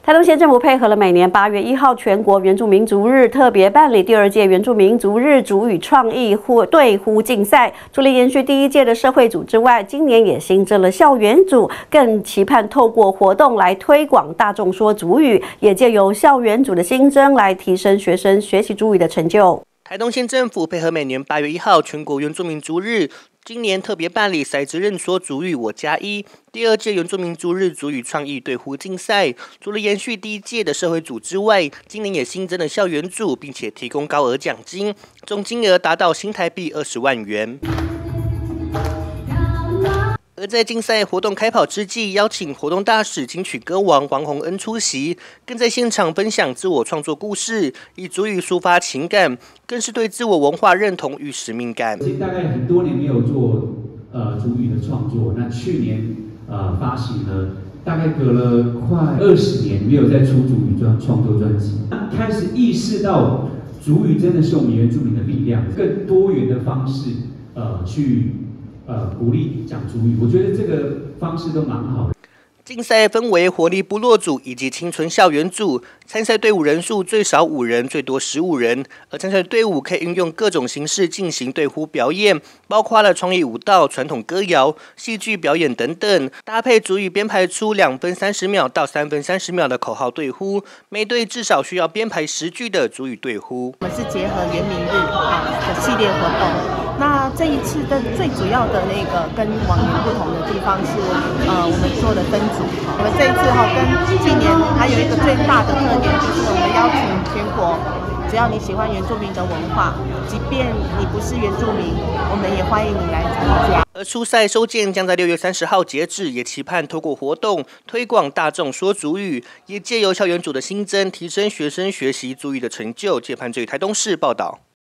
台东县政府配合了每年8月1号全国原住民族日，特别办理第2届原住民族日族语创意对呼竞赛。除了延续第1届的社会组之外，今年也新增了校园组，更期盼透过活动来推广大众说族语，也借由校园组的新增来提升学生学习族语的成就。 台东县政府配合每年8月1号全国原住民族日，今年特别办理骰子认说族语我加1第2届原住民族日族语创意对呼竞赛。除了延续第1届的社会组之外，今年也新增了校园组，并且提供高额奖金，总金额达到新台币20万元。而在竞赛活动开跑之际，邀请活动大使金曲歌王王洪恩出席，更在现场分享自我创作故事，以族语抒发情感，更是对自我文化认同与使命感。 其实大概很多年没有做族语的创作，那去年发行了，大概隔了快20年没有再出族语创作专辑，开始意识到族语真的是我们原住民的力量，更多元的方式去鼓励讲族语，我觉得这个方式都蛮好的。 竞赛分为活力部落组以及青春校园组，参赛队伍人数最少5人，最多15人。而参赛队伍可以运用各种形式进行对呼表演，包括了创意舞蹈、传统歌谣、戏剧表演等等，搭配族语编排出2分30秒到3分30秒的口号对呼，每队至少需要编排10句的族语对呼。 我们是结合原民日的系列活动。那这一次的最主要的那个跟往年不同的地方是，我们做的分组。我们这一次跟去年还有一个最大的特点，就是我们邀请全国，只要你喜欢原住民的文化，即便你不是原住民，我们也欢迎你来参加。 而初赛收件将在6月30号截止，也期盼透过活动推广大众说族语，也借由校园组的新增，提升学生学习族语的成就。借盼这于台东市报道。